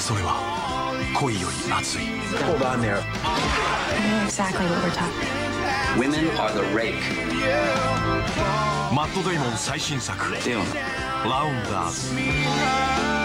それは恋より熱い。 Hold on there. I know exactly what we're talking about. Women are the rake. マット・デイモン最新作でもラウンダーズ。